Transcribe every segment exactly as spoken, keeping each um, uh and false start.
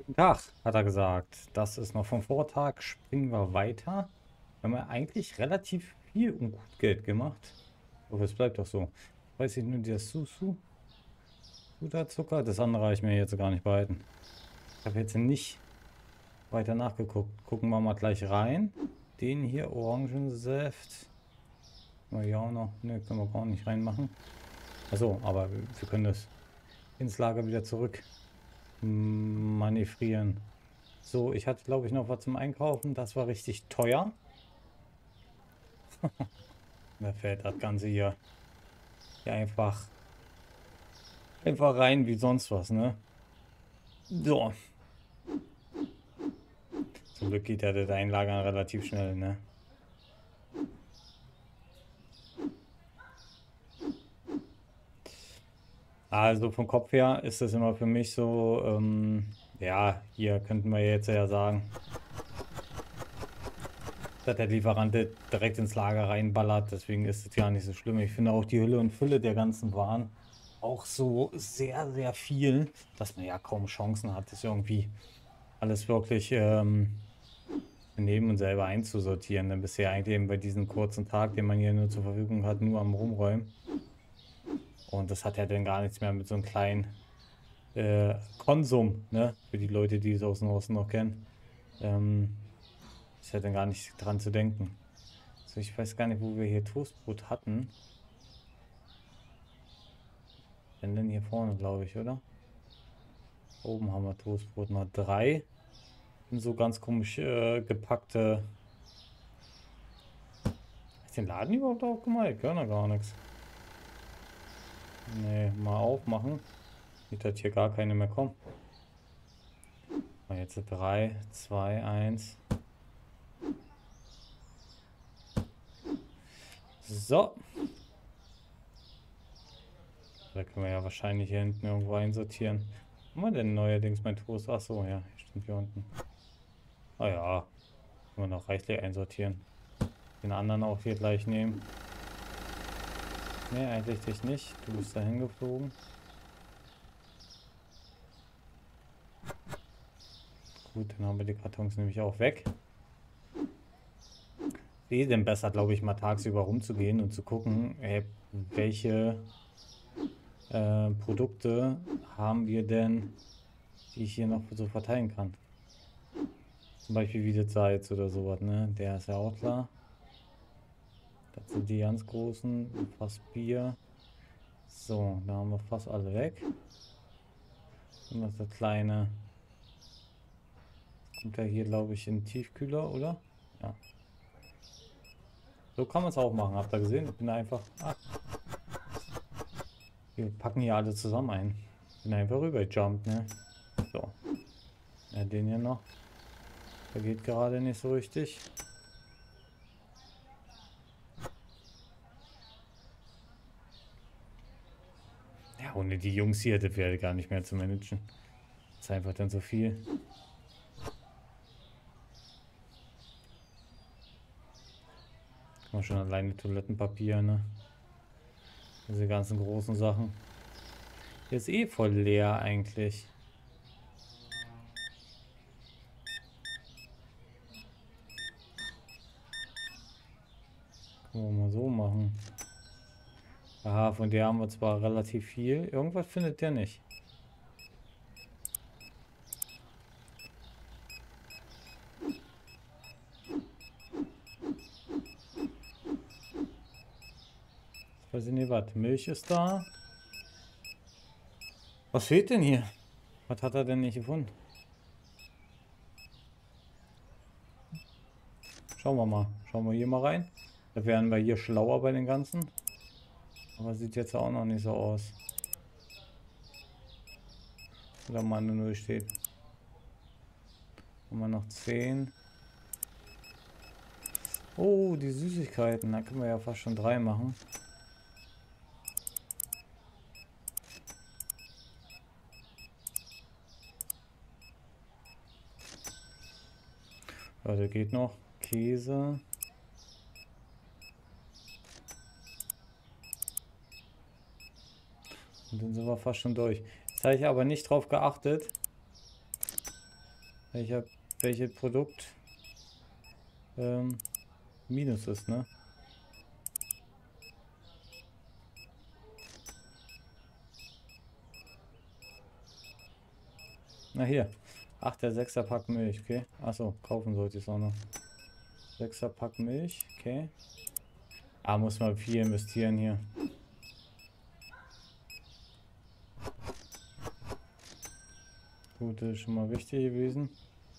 Tag, hat er gesagt. Das ist noch vom Vortag. Springen wir weiter. Wir haben ja eigentlich relativ viel und gut Geld gemacht. Aber es bleibt doch so. Weiß ich nur, der Susu, Zucker, das andere habe ich mir jetzt gar nicht behalten. Ich habe jetzt nicht weiter nachgeguckt. Gucken wir mal gleich rein. Den hier, Orangensaft. Können wir hier auch noch. Ne, können wir gar nicht reinmachen. Achso, aber wir können das ins Lager wieder zurück manövrieren. So, ich hatte, glaube ich, noch was zum Einkaufen. Das war richtig teuer. Mir fällt das Ganze hier, hier einfach, einfach rein wie sonst was, ne? So. Zum Glück geht ja das Einlagern relativ schnell, ne? Also vom Kopf her ist das immer für mich so, ähm, ja, hier könnten wir jetzt ja sagen, dass der Lieferant direkt ins Lager reinballert. Deswegen ist es ja nicht so schlimm. Ich finde auch die Hülle und Fülle der ganzen Waren auch so sehr, sehr viel, dass man ja kaum Chancen hat, das irgendwie alles wirklich ähm, nehmen und selber einzusortieren. Dann bist du ja eigentlich eben bei diesem kurzen Tag, den man hier nur zur Verfügung hat, nur am Rumräumen. Und das hat ja dann gar nichts mehr mit so einem kleinen äh, Konsum, ne? Für die Leute, die es aus dem Osten noch kennen. Ähm, ist ja dann gar nicht dran zu denken. So, ich weiß gar nicht, wo wir hier Toastbrot hatten. Wenn denn hier vorne, glaube ich, oder? Oben haben wir Toastbrot mal drei. Und so ganz komisch äh, gepackte. Ist den Laden überhaupt aufgemacht? Ich höre noch gar nichts. Nee, mal aufmachen. Nicht, dass hier gar keine mehr kommen. Jetzt drei, zwei, eins. So. Da können wir ja wahrscheinlich hier hinten irgendwo einsortieren. Wo haben wir denn neuerdings mein Toast? Achso, ja, stimmt hier unten. Ah ja, können wir noch reichlich einsortieren. Den anderen auch hier gleich nehmen. Ne, eigentlich dich nicht. Du bist dahin geflogen. Gut, dann haben wir die Kartons nämlich auch weg. Eh denn besser, glaube ich, mal tagsüber rumzugehen und zu gucken, ey, welche äh, Produkte haben wir denn, die ich hier noch so verteilen kann. Zum Beispiel wie das Salz oder sowas, ne? Der ist ja auch klar. Das sind die ganz großen. Fast Bier. So, da haben wir fast alle weg. Und das ist das kleine. Kommt ja hier, glaube ich, in den Tiefkühler, oder? Ja. So kann man es auch machen. Habt ihr gesehen? Ich bin einfach. Ah, wir packen hier alle zusammen ein. Ich bin einfach rübergejumpt, ne? So. Ja, den hier noch. Der geht gerade nicht so richtig. Ja, ohne die Jungs hier, das wäre gar nicht mehr zu managen. Das ist einfach dann so viel. Kann man schon alleine Toilettenpapier, ne? Diese ganzen großen Sachen. Hier ist eh voll leer eigentlich. Können wir mal so machen. Aha, von der haben wir zwar relativ viel. Irgendwas findet der nicht. Ich weiß nicht, was. Milch ist da. Was fehlt denn hier? Was hat er denn nicht gefunden? Schauen wir mal. Schauen wir hier mal rein. Da wären wir hier schlauer bei den ganzen. Aber sieht jetzt auch noch nicht so aus. Oder mal eine Null steht. Haben wir noch zehn. Oh, die Süßigkeiten. Da können wir ja fast schon drei machen. Ja, der geht noch. Käse. Und dann sind wir fast schon durch. Jetzt habe ich aber nicht drauf geachtet, welcher, welches Produkt ähm, Minus ist, ne? Na hier. Ach, der sechser Pack Milch, okay. Achso, kaufen sollte ich es auch noch. sechser Pack Milch, okay. Ah, muss man viel investieren hier. Gut, das ist schon mal wichtig gewesen.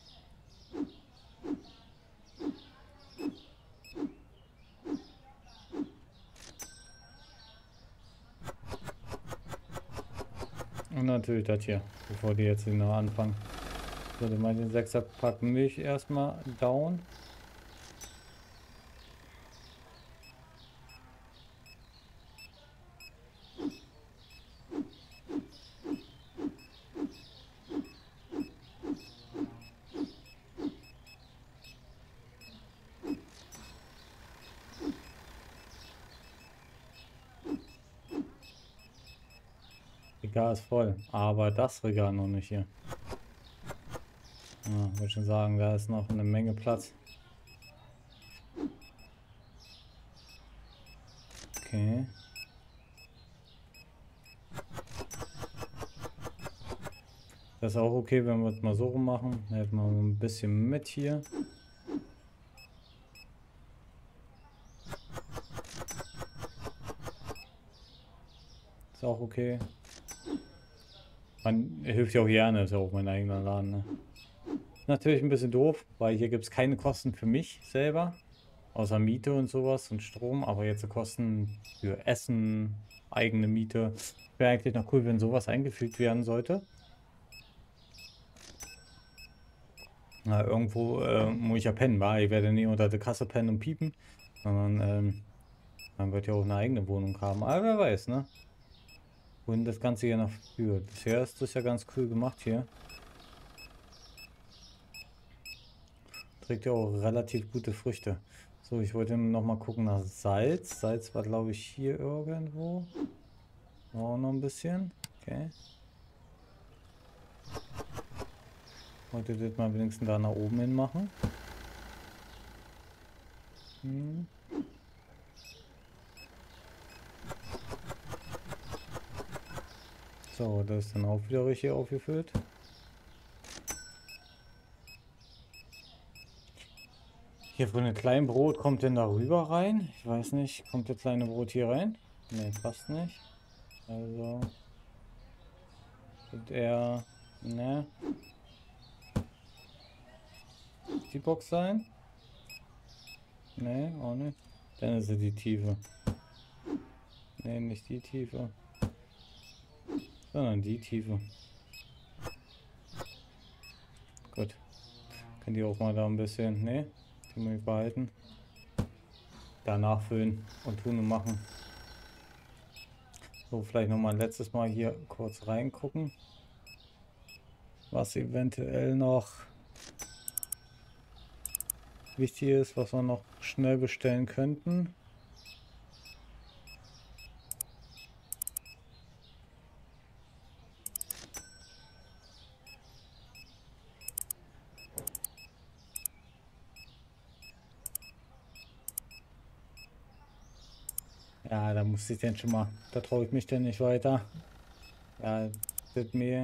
Und natürlich das hier, bevor die jetzt noch anfangen. So, dann mal den sechser Pack Milch erstmal down. Regal ist voll, aber das Regal noch nicht hier. Ja, würde schon sagen, da ist noch eine Menge Platz. Okay. Das ist auch okay, wenn wir es mal so rum machen. Dann hätten wir ein bisschen mit hier. Ist auch okay. Man hilft ja auch gerne, ist ja auch mein eigener Laden. Ne? Natürlich ein bisschen doof, weil hier gibt es keine Kosten für mich selber. Außer Miete und sowas und Strom. Aber jetzt Kosten für Essen, eigene Miete. Wäre eigentlich noch cool, wenn sowas eingefügt werden sollte. Na, irgendwo äh, muss ich ja pennen, weil ich werde nie unter der Kasse pennen und piepen. Sondern ähm, man wird ja auch eine eigene Wohnung haben. Aber wer weiß, ne? Wohin das Ganze hier noch führt. Bisher ist das ja ganz cool gemacht hier. Trägt ja auch relativ gute Früchte. So, ich wollte noch mal gucken nach Salz. Salz war, glaube ich, hier irgendwo. Auch noch ein bisschen. Okay. Wollte das mal wenigstens da nach oben hin machen. Hm. So, das ist dann auch wieder richtig aufgefüllt. Hier von dem kleinen Brot kommt denn da rüber rein? Ich weiß nicht, kommt das kleine Brot hier rein? Ne, passt nicht. Also wird er, ne, die Box sein? Ne, auch nicht. Dann ist es die Tiefe. Ne, nicht die Tiefe, sondern die Tiefe. Gut. Könnt ihr auch mal da ein bisschen, ne, die muss ich behalten. Da nachfüllen und tun und machen. So, vielleicht noch mal ein letztes Mal hier kurz reingucken, was eventuell noch wichtig ist, was wir noch schnell bestellen könnten. Ja, da muss ich denn schon mal, da traue ich mich denn nicht weiter. Ja, das mir.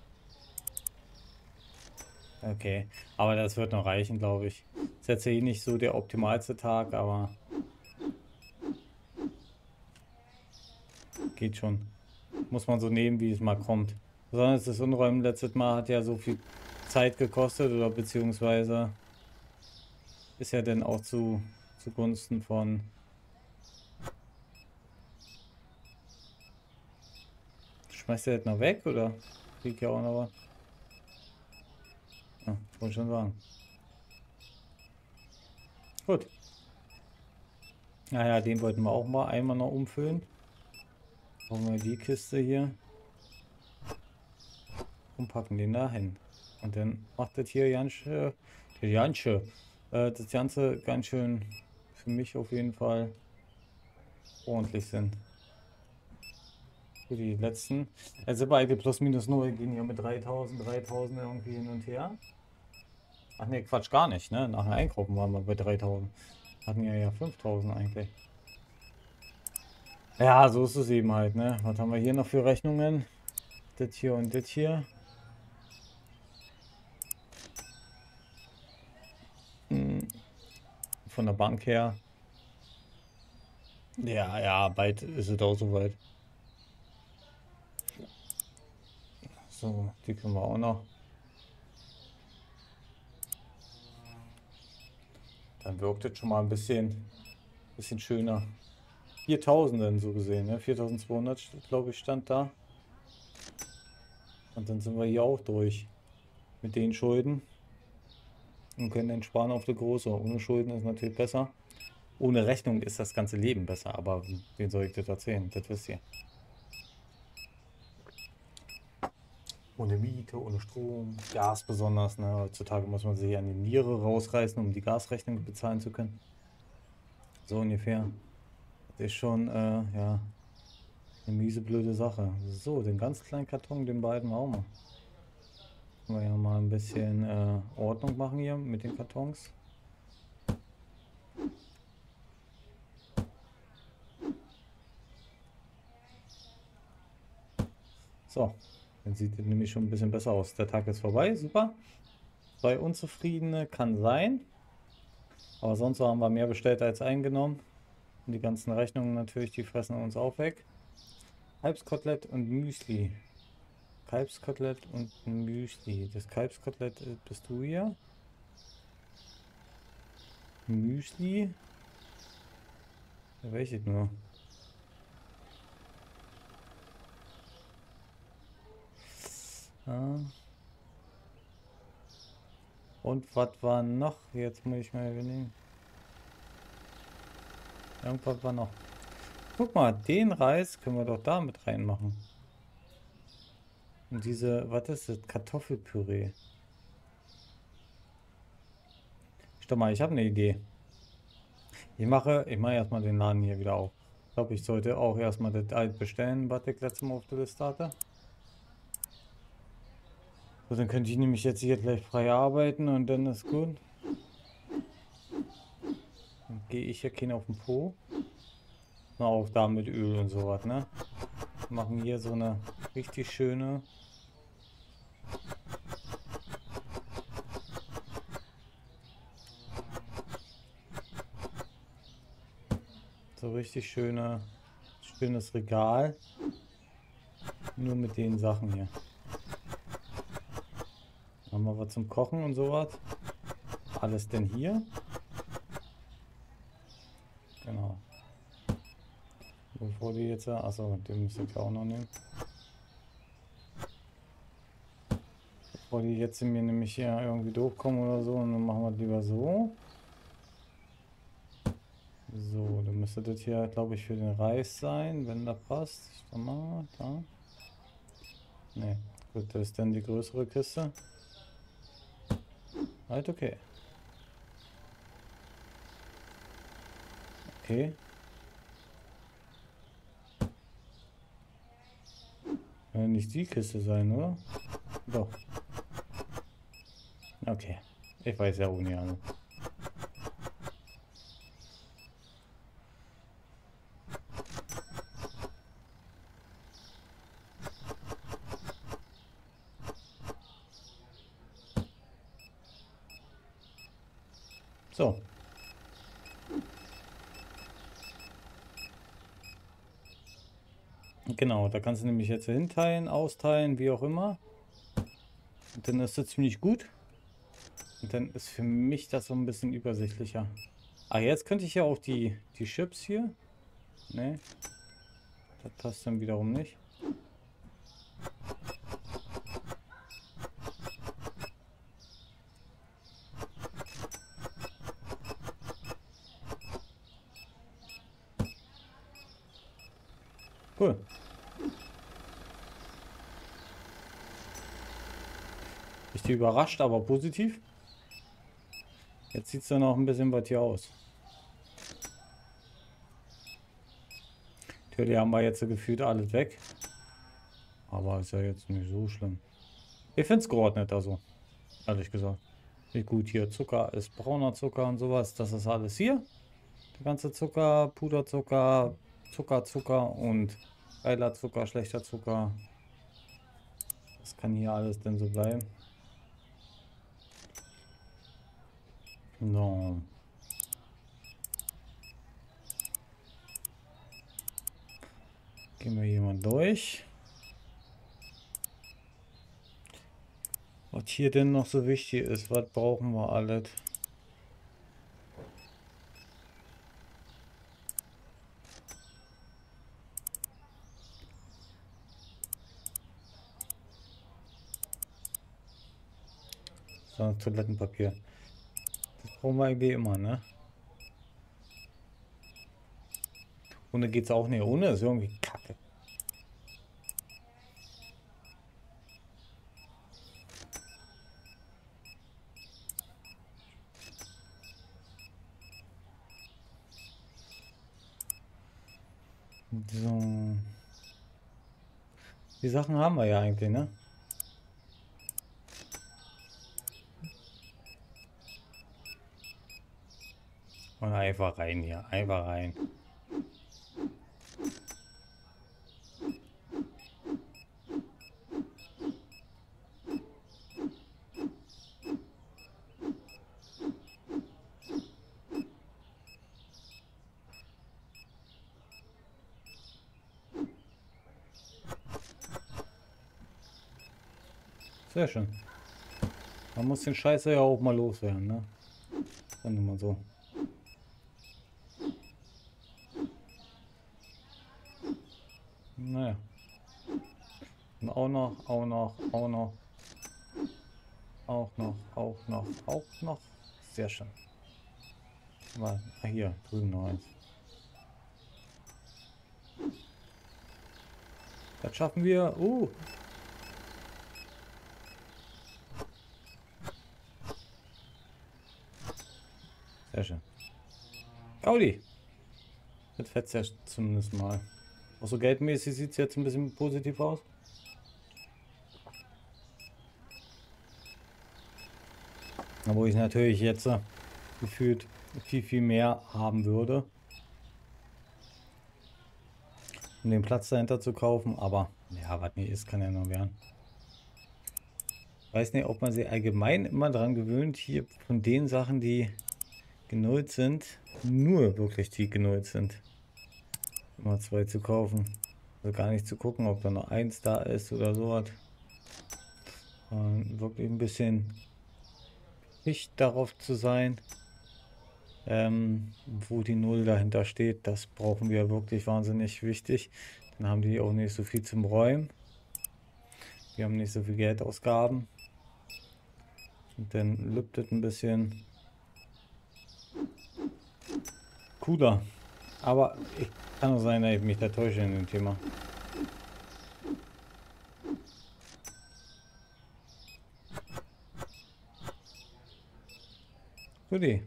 Okay, aber das wird noch reichen, glaube ich. Ist jetzt eh nicht so der optimalste Tag, aber geht schon. Muss man so nehmen, wie es mal kommt. Besonders das Unräumen letztes Mal hat ja so viel Zeit gekostet oder beziehungsweise ist ja dann auch zu zugunsten von schmeißt ihr das noch weg oder kriegt ja auch noch was? Ja, wollte schon sagen. Gut. Naja, den wollten wir auch mal einmal noch umfüllen. Brauchen wir die Kiste hier und packen den da hin. Und dann macht das hier ganz, äh, ganz, äh, das Ganze ganz schön für mich auf jeden Fall ordentlich Sinn. Für die letzten. Also beide plus minus null gehen hier mit dreitausend, dreitausend irgendwie hin und her. Ach ne, Quatsch, gar nicht, ne? Nach dem Einkaufen waren wir bei dreitausend. Hatten ja ja fünftausend eigentlich. Ja, so ist es eben halt, ne? Was haben wir hier noch für Rechnungen? Das hier und das hier. Hm, von der Bank her. Ja, ja, bald ist es auch soweit. So, die können wir auch noch. Dann wirkt es schon mal ein bisschen, bisschen schöner. viertausend dann so gesehen, ne? viertausendzweihundert, glaube ich, stand da. Und dann sind wir hier auch durch mit den Schulden und können dann sparen auf der Große. Ohne Schulden ist natürlich besser. Ohne Rechnung ist das ganze Leben besser, aber wen soll ich das erzählen? Das wisst ihr. Ohne Miete, ohne Strom, Gas besonders. Ne? Heutzutage muss man sich an die Niere rausreißen, um die Gasrechnung bezahlen zu können. So ungefähr. Das ist schon, äh, ja, eine miese, blöde Sache. So, den ganz kleinen Karton, den beiden wir auch mal. Können wir ja mal ein bisschen äh, Ordnung machen hier mit den Kartons. So, dann sieht es nämlich schon ein bisschen besser aus. Der Tag ist vorbei, super. Zwei Unzufriedene kann sein. Aber sonst haben wir mehr bestellt als eingenommen. Und die ganzen Rechnungen natürlich, die fressen uns auch weg. Kalbskotelett und Müsli. Kalbskotelett und Müsli. Das Kalbskotelett äh, bist du hier. Müsli. Ja, welches nur? Ah. Und was war noch? Jetzt muss ich mal überlegen. Irgendwas war noch. Guck mal, den Reis können wir doch da mit reinmachen. Und diese, was ist das? Kartoffelpüree. Stopp mal, ich habe eine Idee. Ich mache, ich mache erstmal den Laden hier wieder auf. Ich glaube, ich sollte auch erstmal das alt bestellen, was ich letztes Mal auf der Liste hatte. So, dann könnte ich nämlich jetzt hier gleich frei arbeiten und dann ist gut. Dann gehe ich ja keinen auf den Po. Na, auch da mit Öl und sowas, ne? Machen hier so eine richtig schöne. So richtig schöne, schönes Regal. Nur mit den Sachen hier. Haben wir was zum Kochen und sowas. Alles denn hier? Genau. Bevor die jetzt, achso, den müsste ich auch noch nehmen. Bevor die jetzt mir nämlich hier irgendwie durchkommen oder so, und dann machen wir lieber so. So, dann müsste das hier, glaube ich, für den Reis sein, wenn das passt. Ich schau mal, da. Ne, gut, das ist dann die größere Kiste. Halt okay. Okay. Kann nicht die Kiste sein, oder? Doch. Okay. Ich weiß ja auch nicht, also. So. Genau, da kannst du nämlich jetzt hinteilen, austeilen, wie auch immer. Und dann ist das ziemlich gut. Und dann ist für mich das so ein bisschen übersichtlicher. Ah, jetzt könnte ich ja auch die, die Chips hier. Ne, das passt dann wiederum nicht. Cool. Richtig überrascht, aber positiv. Jetzt sieht es dann auch ein bisschen was hier aus. Natürlich haben wir jetzt so gefühlt alles weg. Aber ist ja jetzt nicht so schlimm. Ich finde es geordnet, also. Ehrlich gesagt. Wie gut hier Zucker ist, brauner Zucker und sowas. Das ist alles hier. Der ganze Zucker, Puderzucker, Zuckerzucker und geiler Zucker, schlechter Zucker. Das kann hier alles denn so bleiben. So. Gehen wir hier mal durch. Was hier denn noch so wichtig ist, was brauchen wir alles? So, Toilettenpapier. Das brauchen wir eigentlich immer, ne? Ohne geht's auch nicht. Ohne ist irgendwie kacke. So. Die Sachen haben wir ja eigentlich, ne? Und einfach rein hier. Einfach rein. Sehr schön. Man muss den Scheiße ja auch mal loswerden, ne? Dann immer so. Naja. Und auch noch, auch noch, auch noch. Auch noch, auch noch, auch noch. Sehr schön. Mal, ah, hier, drüben noch eins. Das schaffen wir. Uh. Sehr schön. Gaudi. Das fetzt ja zumindest mal. Auch so geldmäßig sieht es jetzt ein bisschen positiv aus. Wo ich natürlich jetzt äh, gefühlt viel, viel mehr haben würde, um den Platz dahinter zu kaufen. Aber ja, was nicht ist, kann ja noch werden. Weiß nicht, ob man sich allgemein immer daran gewöhnt, hier von den Sachen, die genullt sind, nur wirklich die genullt sind, immer zwei zu kaufen. Also gar nicht zu gucken, ob da noch eins da ist oder sowas. Und wirklich ein bisschen nicht darauf zu sein, ähm, wo die Null dahinter steht. Das brauchen wir wirklich wahnsinnig wichtig. Dann haben die auch nicht so viel zum Räumen. Wir haben nicht so viel Geldausgaben. Und dann lübt es ein bisschen cooler. Aber ich kann auch sein, dass ich mich da täusche in dem Thema. Guti.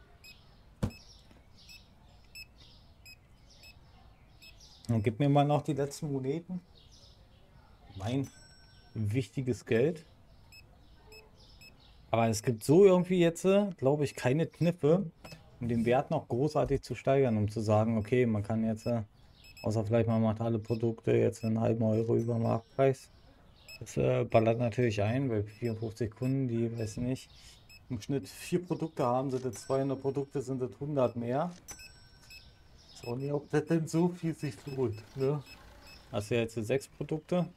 Dann gib mir mal noch die letzten Moneten. Mein wichtiges Geld. Aber es gibt so irgendwie jetzt, glaube ich, keine Kniffe, um den Wert noch großartig zu steigern, um zu sagen, okay, man kann jetzt, außer vielleicht man macht alle Produkte jetzt einen halben Euro über Marktpreis. Das äh, ballert natürlich ein, weil vierundfünfzig Kunden, die, weiß nicht, im Schnitt vier Produkte haben, sind das zweihundert Produkte, sind das hundert mehr. Ist auch nicht, ob das denn so viel sich lohnt, ne? Hast du ja jetzt sechs Produkte.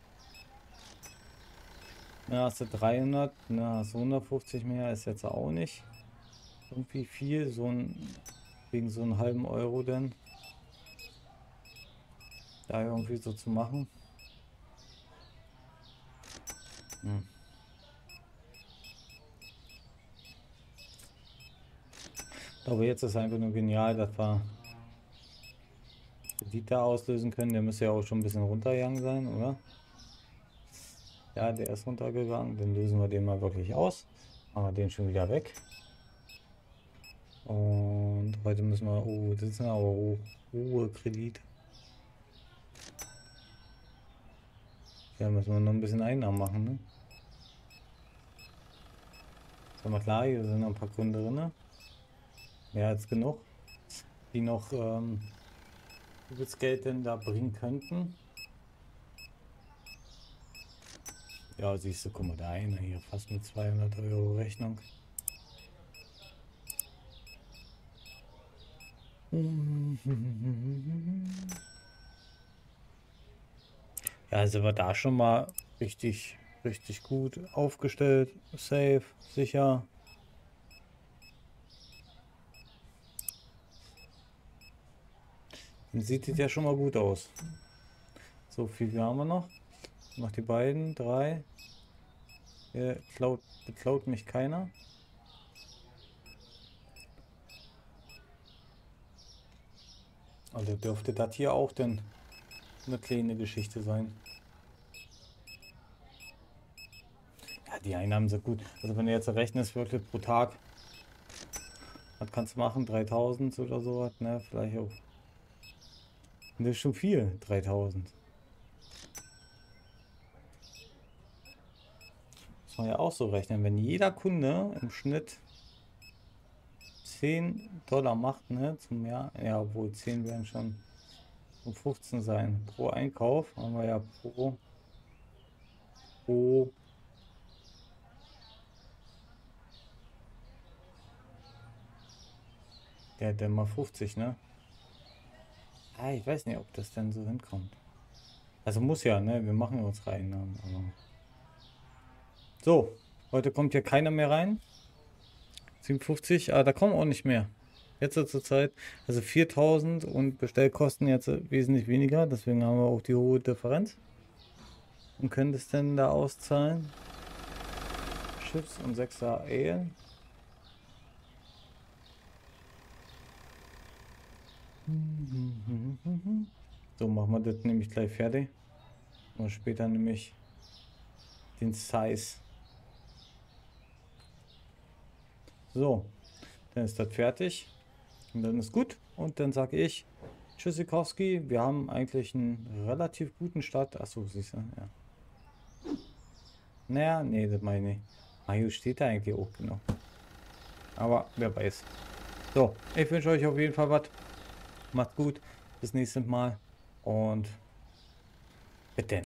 Ja, hast du dreihundert, na, hast du hundertfünfzig mehr, ist jetzt auch nicht irgendwie viel, so ein, wegen so einen halben Euro denn da irgendwie so zu machen. Hm. Aber jetzt ist einfach nur genial, dass wir Kredite auslösen können. Der müsste ja auch schon ein bisschen runtergegangen sein, oder? Ja, der ist runtergegangen. Dann lösen wir den mal wirklich aus. Machen wir den schon wieder weg. Und heute müssen wir... Oh, das sind aber hohe, hohe Kredite. Ja, müssen wir noch ein bisschen Einnahmen machen, ne? Sag mal klar, hier sind noch ein paar Kunden drin. Mehr als genug, die noch ähm, das Geld denn da bringen könnten. Ja, siehst du, guck mal, der eine hier fast mit zweihundert Euro Rechnung. Ja, sind wir da schon mal richtig, richtig gut aufgestellt. Safe, sicher. Dann sieht es ja schon mal gut aus. So viel wie haben wir noch. Noch die beiden, drei. Hier klaut, beklaut mich keiner. Also dürfte das hier auch denn eine kleine Geschichte sein. Ja, die Einnahmen sind gut. Also wenn du jetzt rechnest, wirklich pro Tag, was kannst du machen? dreitausend oder sowas, ne? Vielleicht auch. Das ist schon viel, dreitausend. Muss man ja auch so rechnen. Wenn jeder Kunde im Schnitt zehn Dollar macht, ne, zum Jahr, ja, obwohl zehn werden schon um fünfzehn sein. Pro Einkauf haben wir ja pro, pro der hat dann mal fünfzig, ne? Ah, ich weiß nicht, ob das denn so hinkommt. Also muss ja, ne? Wir machen uns rein. Ne? Aber so, heute kommt hier keiner mehr rein. siebenundfünfzig, ah, da kommen auch nicht mehr. Jetzt zur Zeit, also viertausend und Bestellkosten jetzt wesentlich weniger. Deswegen haben wir auch die hohe Differenz. Und können das denn da auszahlen? Chips und sechser Ale. So, machen wir das nämlich gleich fertig. Und später nämlich den Size. So, dann ist das fertig. Und dann ist gut. Und dann sage ich Tschüssikowski. Wir haben eigentlich einen relativ guten Start. Achso, siehst du, ja. Naja, nee, das meine ich nicht. Mario steht da eigentlich auch genau. Aber wer weiß. So, ich wünsche euch auf jeden Fall was. Macht gut. Bis nächstes Mal. Und bitte.